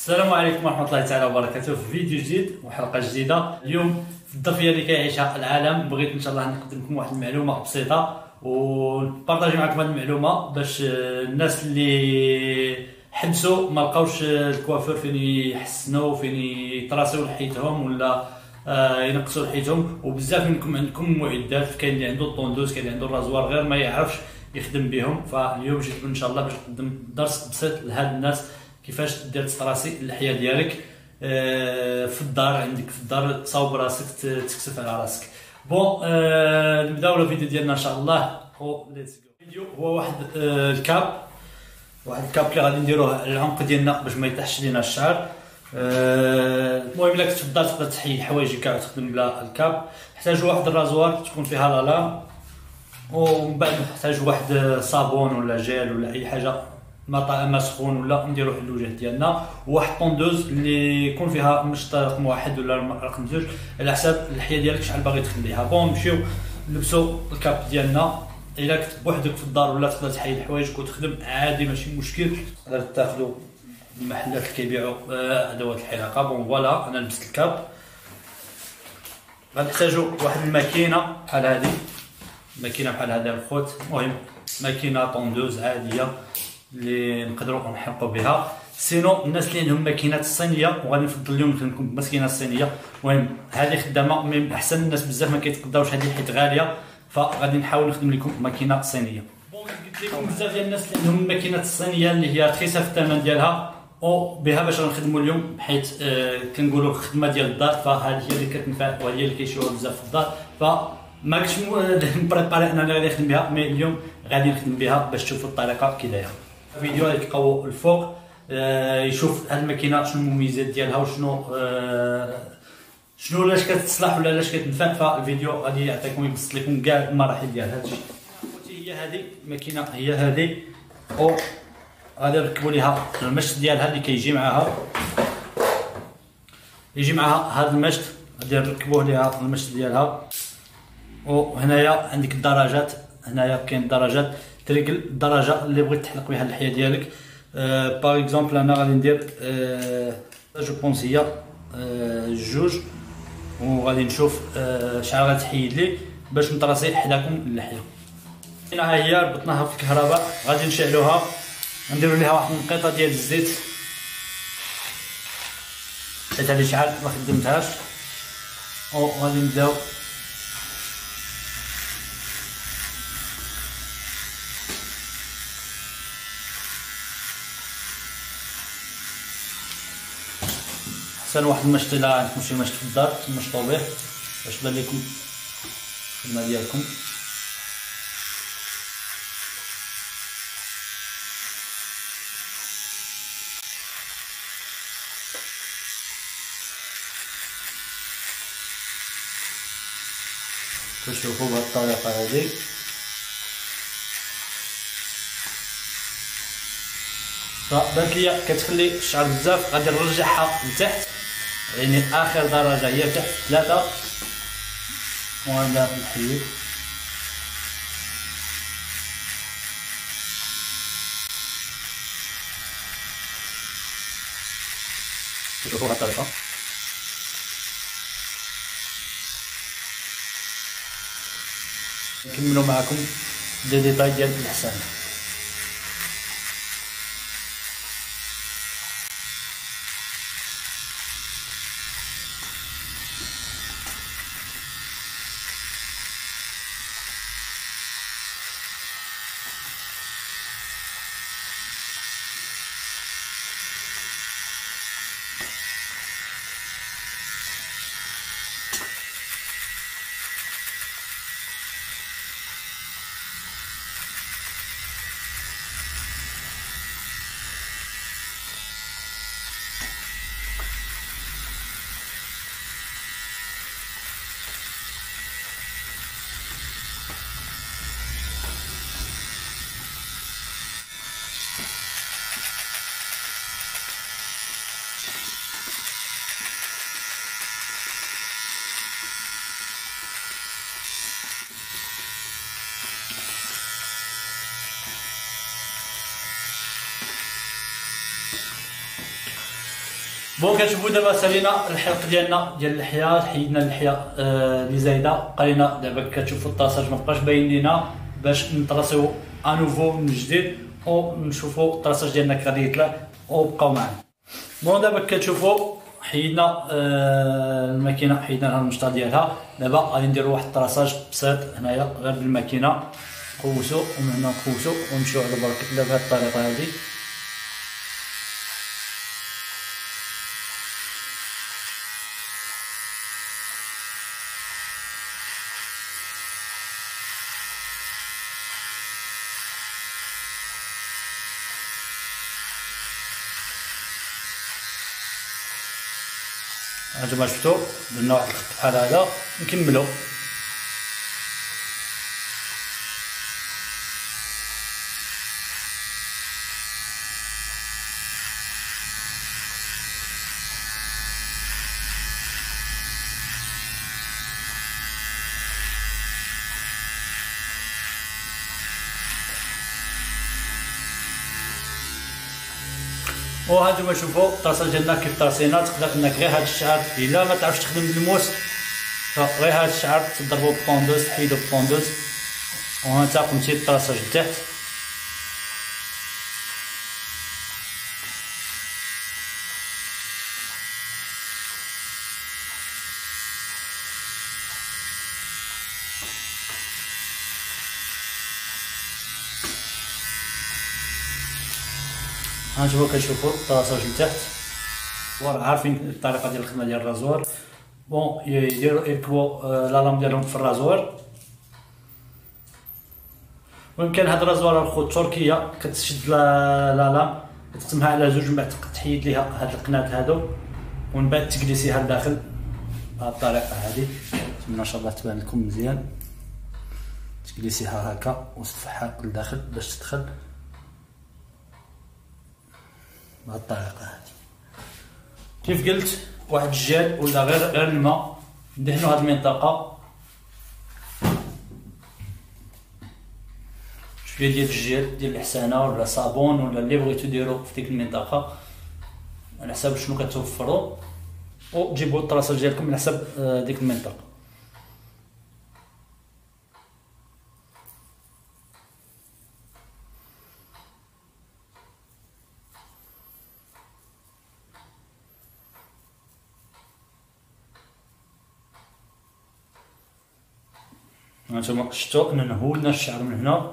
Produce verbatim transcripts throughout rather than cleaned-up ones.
السلام عليكم ورحمة الله تعالى وبركاته في فيديو جديد وحلقة جديدة. اليوم في الظرفية اللي كيعيشها العالم بغيت ان شاء الله نقدم لكم واحد المعلومة بسيطة ونبارطاجي معكم هذه المعلومة باش الناس اللي حبسوا ما لقاوش الكوافير فين يحسنوا فين يطراسوا لحيتهم ولا ينقصوا لحيتهم. وبزاف منكم عندكم معدات، كاين اللي عنده الطوندوز كاين اللي عنده الرازوار غير ما يعرفش يخدم بهم. فاليوم جيت ان شاء الله باش نقدم درس بسيط لهاد الناس كيفاش دير تطراسي اللحيه ديالك في الدار عندك في الدار، تصاوب راسك تكسف على راسك. بون نبداو الفيديو ديالنا ان شاء الله. الفيديو هو واحد الكاب واحد الكاب اللي غادي نديروه على العنق ديالنا باش ما يطيحش لينا الشعر. المهم الا كنت في الدار تقدر تحيد حوايجك كاع وتخدم بلا الكاب. تحتاج واحد الرازوار تكون فيها لا، ومن بعد نحتاج واحد صابون ولا جيل ولا اي حاجه ما ما سخون ولا نديروه على الوجه ديالنا، وواحد طوندوز اللي يكون فيها مشط رقم واحد ولا رقم جوج على حساب اللحيه ديالك شحال باغي تخليها. بون نمشيو نلبسو الكاب ديالنا. الا كنت بوحدك في الدار ولا تقدر تحيد حوايجك وتخدم عادي ماشي مشكل، تقدر تاخذوا المحلات اللي كيبيعوا ادوات الحلاقه. بون فوالا انا لبست الكاب. غنحتاجوا واحد الماكينه بحال هذه، ماكينه بحال هذا الخوت، المهم ماكينه طوندوز عاديه اللي نقدروا نحرقوا بها. سينو الناس اللي عندهم ماكينات الصينيه وغادي نفضل اليوم نخدم لكم بماكينه الصينيه. المهم هذه خدامه من احسن الناس، بزاف ما كيتقداوش هذه حيت غاليه، فغادي نحاول نخدم لكم ماكينه صينيه. بون قلت لكم بزاف ديال الناس اللي عندهم الماكينات الصينيه اللي هي رخيصه في الثمن ديالها او بها باش غنخدموا اليوم، حيت آه كنقولوا الخدمه ديال الدار فهذه هي اللي كتنفع وهي اللي كيشوفوها بزاف في الدار. ف ما كنتش مبريباري انا غادي نخدم بها، مي اليوم غادي نخدم بها باش تشوفوا الطريقه كي دايره. الفيديو غادي تلقاو الفوق آه يشوف هاد الماكينه شنو المميزات ديالها وشنو آه شنو علاش كتصلح ولا علاش كتنفع. فالفيديو غادي يعطيكم يبسط لكم كاع المراحل ديال هادشي. هي هذه الماكينه هي هذه، او غادي نركبوا ليها المشط ديالها اللي كيجي معاها يجي معاها هذا المشط، غادي نركبوه ليها المشط ديالها. وهنايا عندك الدرجات، هنايا كاين درجات تريكل الدرجه اللي بغيت تحلق بها اللحيه ديالك. أه باغ اكزومبل انا غادي ندير أه جو بونس هي أه جوج، وغادي نشوف أه شحال غادي تحيد لي باش نطراسي حداكم اللحيه. هنا هي ربطناها في الكهرباء، غادي نشعلوها نديروا ليها واحد النقيطه ديال الزيت حيت هذه شحال ما خدمتهاش. وغادي نبداو احسن واحد المشط الا عندكم شي مشط في الدار تمشطوا به باش تبان لكم الخدمه ديالكم. تشوفوا بهذه الطريقه هذه. فبانت ليا كتخلي الشعر بزاف، غادي نرجعها لتحت، يعني اخر درجه هي تحت ثلاثه، وغنبدا نحيد. شوفوا هاد الطريقه. نكملوا معكم دي ديتاي ديال الاحسان. بون كتشوفوا دابا سالينا الحلق ديالنا ديال اللحيه، حيدنا اللحيه اللي آه زايده، بقينا دابا كتشوفوا الطاساج مابقاش باين لينا باش نطراسيو انوفو من جديد ونشوفوا الطاساج ديالنا كي غادي يطلع وبقاو معنا. بون دابا كتشوفوا حيدنا آه الماكينه، حيدنا لها المشطه ديالها. دابا غادي نديروا واحد الطراساج بسيط هنايا غير بالماكينه، نقوسو ومن هنا نقوسو ونمشيو على بركه الله بهذه الطريقه هذه. هانتوما شفتو درنا واحد الخط بحال هذا، نكملو. وهانتوما شوفوا الطاسه ديالنا كيف طرسينا. تقدر انك غير هاد الشعر الا ما تعرفش تخدم بالموس فغير هاد الشعر تضربو بالطوندوز، تحيدو بالطوندوز وهانت قمتي الطاسه لتحت. هانتوما كتشوفوا الطاساج لتحت، عارفين الطريقه ديال الخدمه ديال الرازوار. بون يديروا يركبوا لالام ديالهم في الرازوار. ويمكن هاد الرازوار الخو تركيه كتشد لالام كتقسمها على زوج، من بعد تحيد ليها هاد القنات هادو ومن بعد تجلسيها لداخل بهاد الطريقه هادي. نتمنى ان شاء الله تبان لكم مزيان. تجلسيها هكا وتفتحها لداخل باش تدخل بهاد الطريقه هادي. كيف قلت واحد الجل ولا غير غير الماء ندهنوا هاد المنطقه شويه ديال الجل ديال الحسانه ولا صابون ولا اللي بغيتو ديروا في ديك المنطقه على حساب شنو كتوفروا، وتجيبوا الطراسه ديالكم على حساب ديك المنطقه. هانتوما شفتو اننا هولنا الشعر من هنا،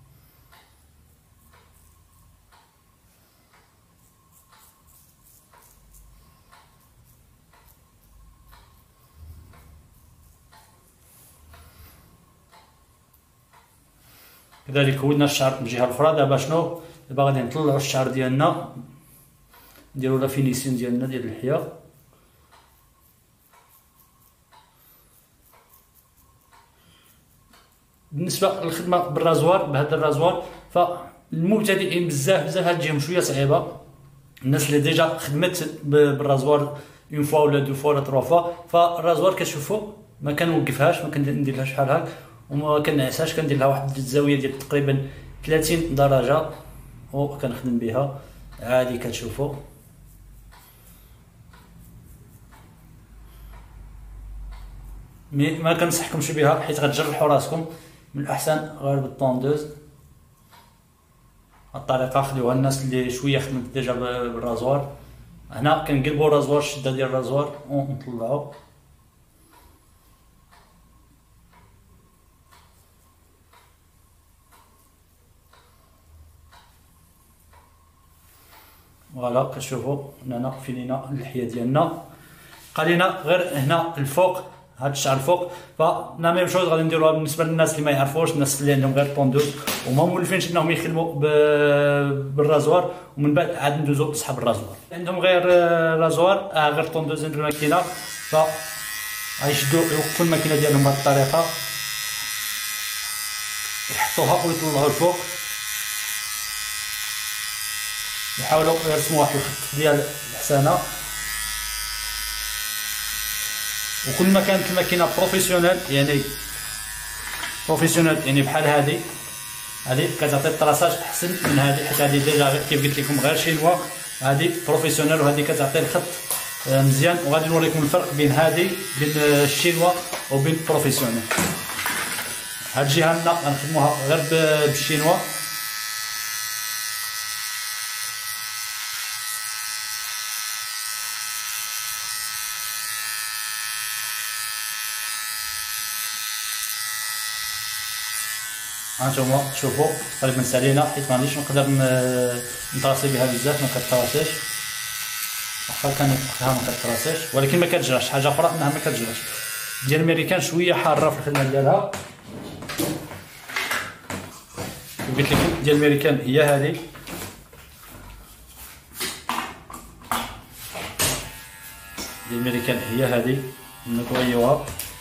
كذلك هولنا الشعر من الجهه الاخرى. دابا شنو دابا غادي نطلعوا الشعر ديالنا نديروا لا فينيسيون ديالنا ديال اللحيه. بالنسبه للخدمه بالرازوار بهذا الرازوار فالمبتدئين بزاف بزاف هتجيهم شويه صعيبه. الناس اللي ديجا خدمت بالرازوار اون فوا ولا دو فوا ولا تروا فوا، فالرازوار كتشوفوا ما كنوقفهاش، ما كندير لها شحال هكا وما كنعساش، كندير لها واحد الزاويه ديال تقريبا ثلاثين درجه وكنخدم بها عادي. كتشوفوا مي ما كنصحكمش بها حيت غتجرحوا راسكم، من الاحسن غير بالطوندوز. الطريقه خليوها الناس اللي شويه خدمت ديجا بالرازوار. هنا كنقلبوا الرازوار الشده ديال الرازوار ونطلعوا. فوالا كتشوفوا هنا فينينا اللحيه ديالنا. قالينا غير هنا الفوق هاد الشعر الفوق، فلا ميم شوز غادي نديروها بالنسبه للناس اللي ما يعرفوش، الناس اللي عندهم غير طوندوز وما مولفينش انهم يخدموا بالرازوار ومن بعد عاد ندوزو لصحاب الرازوار عندهم غير رازوار آه غير طوندوز عند الماكينه. ف غيشدوا يوقفوا الماكينه ديالهم بهذه الطريقه، يحطوها ويطلعوها الفوق، يحاولوا يرسموا واحد الخط ديال الحسانه. وكل ما كانت الماكينه بروفيسيونيل يعني بروفيسيونيل يعني بحال هذه هذه كتعطي الطراساج احسن من هذه، حيت هذه ديجا كيف قلت لكم غير شينوا هذه بروفيسيونيل وهذه كتعطي الخط مزيان. وغادي نوريكم الفرق بين هذه بين الشينوا وبين بروفيسيونيل. هاد الجهه لنا غنخدموها غير بالشينوا. هانتوما تشوفوا تقريبا سالينا، حيت ماغاديش نقدر نطراسي بها بزاف، ما كتطراسيش. واخا كان وقتها ما كتطراسيش ولكن ما كتجراش. حاجه اخرى انها ما كتجراش. ديال الميريكان شويه حاره في الخدمه ديالها. قلت لكم ديال الميريكان هي هذه. ديال الميريكان هي هذه نطويوها.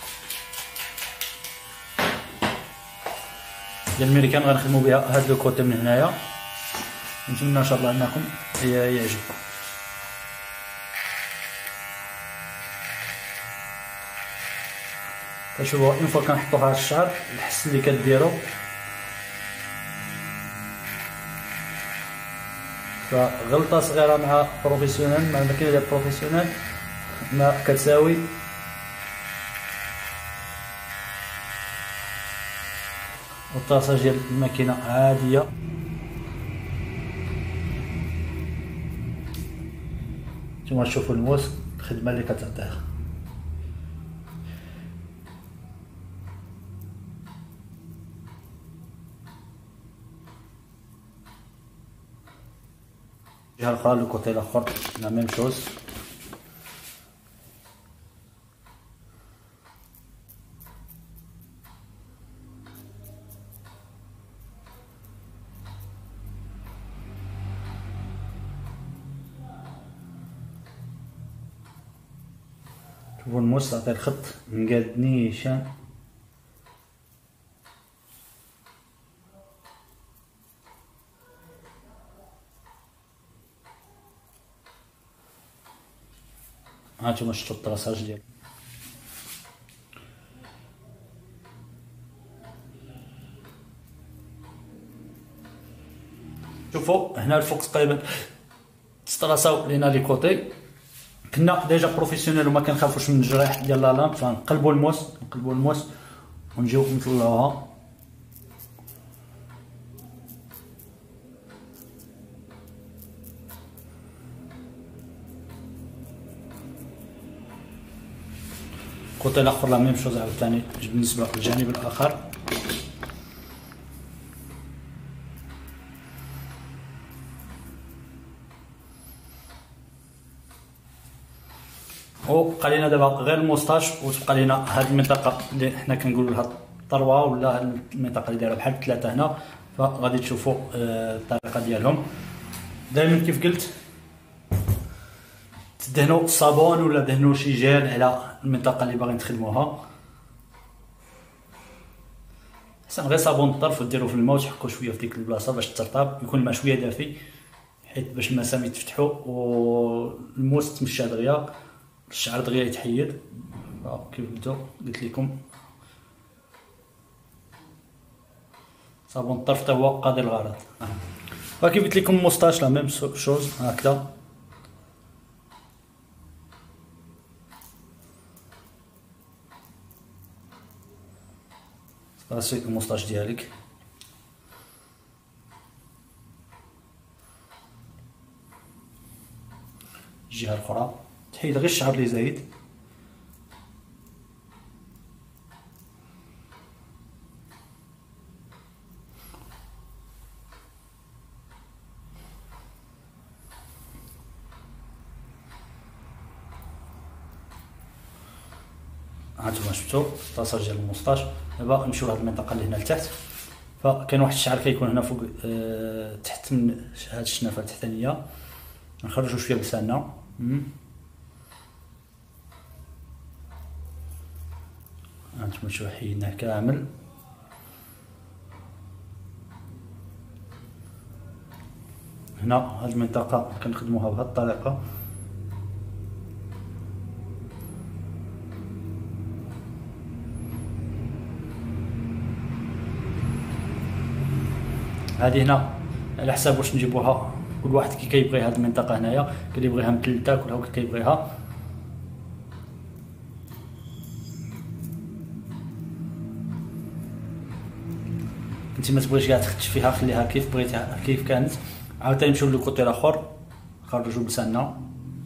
ديال الميريكان غنخدمو بها هاد لو كوتي من هنايا. نتمنى ان شاء الله انكم يعجبكم. كتشوفوا اون فوا كنحطو هاد الشعر الحس اللي كديرو، فغلطه صغيره مع بروفيسيونيل مع الماكينه ديال بروفيسيونيل ما كتساوي والطاسه ديال الماكينه عاديه. نتوما تشوفوا الموس الخدمه اللي كتعطيها. الجهه الاخرى لو كوتي الاخر لا ميم شوز. شوفوا الموس تعطي الخط مقاد نيشان. هانتوما شفتوا الطراساج ديالو. شوفوا هنا الفوق تقريبا تطراساو لينا لي كوتي. كنا ديجا بروفيسيونيل وما كنخافوش من الجراح ديال لا لامب، فنقلبوا الموس نقلبوا الموس ونجيو نطلعوها. الكوتي الاخر لا ميم شوز عاوتاني بالنسبه للجانب الاخر. وبقى لينا دابا غير الموستاش وتبقى لينا هاد المنطقه اللي حنا كنقولوا لها الطروه ولا هاد المنطقه اللي دايره بحال ثلاثه هنا. فغادي تشوفوا الطريقه ديالهم. دائما كيف قلت تدهنوا صابون ولا دهنوا شي جيل على المنطقه اللي باغيين تخدموها. احسن غير صابون الطرف وديروه في الماء وتحكوا شويه في ديك البلاصه باش ترطب، يكون الماء شويه دافي حيت باش المسام يتفتحوا والموس تمشى دغيا، الشعر دغيا يتحيد. كيف قلتو قلت لكم صابون الطرف حتى هو قاضي الغرض. وكيف قلت لكم موستاش لا ميم شوز هكذا. راسي الموستاش ديالك. الجهه الاخرى تحيد غير الشعر اللي زايد. هانتوما شفتوا الطاسه ديال الموستاش. دابا نمشيو لهاد المنطقه اللي هنا لتحت. فكاين واحد الشعر كيكون هنا فوق أه تحت من هاد الشنافه التحتانيه. نخرجوا شويه بلساننا. هانتوما شويه حيدناه كامل. هنا هاد المنطقه كنخدموها بهاد الطريقه. هذه هنا على حساب واش نجيبوها كل واحد كي كيبغي هاد المنطقه هنايا، كاين اللي يبغيها متلته كل واحد كيبغيها. كنتي ما تبغيش كاع تخدش فيها خليها كيف بغيتها كيف كانت. عاوتاني نمشيو للكوتي الاخر نخرجوا لساننا.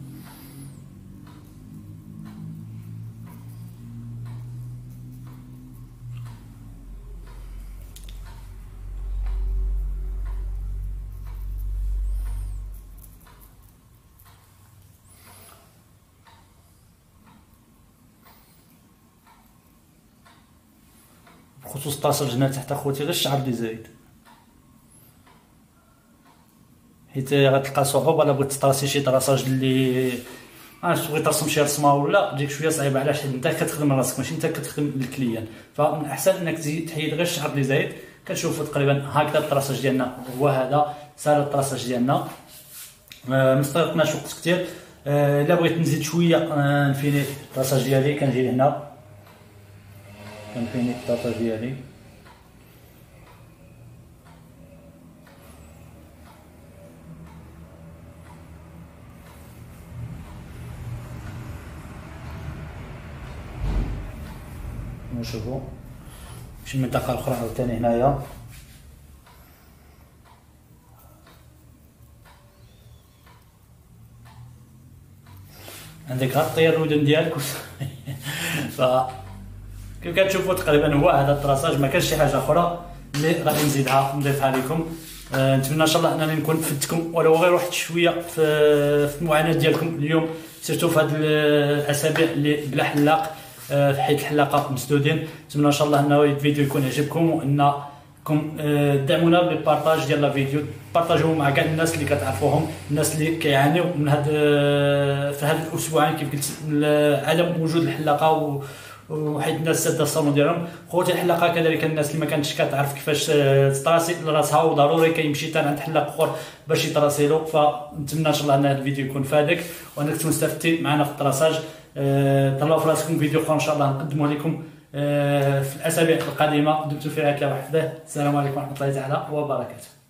بخصوص الطراساج هنا تحت اخوتي غير الشعر اللي زايد، حيت غتلقى صعوبه الا بغيت تطراسي شي طراساج اللي علاش تبغي ترسم شي رسمه ولا تجيك شويه صعيبه، علاش انت كتخدم راسك ماشي انت كتخدم للكليان. فمن الاحسن انك تزيد تحيد غير الشعر اللي زايد. كتشوفوا تقريبا هكذا الطراساج ديالنا هو هذا سال الطراساج ديالنا. ما مستغرقناش وقت كثير. الا بغيت نزيد شويه نفيني الطراساج ديالي كنجي هنا كنفيني الطراساج ديالي. نشوفوا شي منطقه اخرى عاوتاني هنايا. عندك غطي الرودن ديالك ف كيف كتشوفوا تقريبا هو هذا الطراساج، ما كانش شي حاجه اخرى اللي غادي نزيدها نضيفها لكم. أه نتمنى ان شاء الله انني نكون فدتكم ولو غير واحد شويه في في المعاناه ديالكم اليوم، سيرتو في هذه الاسابيع اللي بلا حلاق أه في حيث الحلاقه مسدودين. نتمنى ان شاء الله ان الفيديو يكون عجبكم وانكم أه دعمونا بالبارطاج ديال الفيديو، بارطاجوه مع كاع الناس اللي كتعرفوهم، الناس اللي كيعانيو من هذا في هذا الاسبوعين كيف قلت عدم وجود الحلاقه وحيت الناس ساده الصالون ديالهم. خوتي الحلاقه كذلك الناس اللي ما كانتش كتعرف كيفاش تطراسي لراسها وضروري كيمشي حتى عند حلاق اخر باش يطراسيلو. فنتمنى ان شاء الله ان هذا الفيديو يكون فادك وانك تكون استفدتي معنا في الطراساج. أه تهلاو في راسكم، فيديو اخر ان شاء الله نقدمه لكم أه في الاسابيع القادمه. دمتم في رعايه الله وحفظه. السلام عليكم ورحمه الله تعالى وبركاته.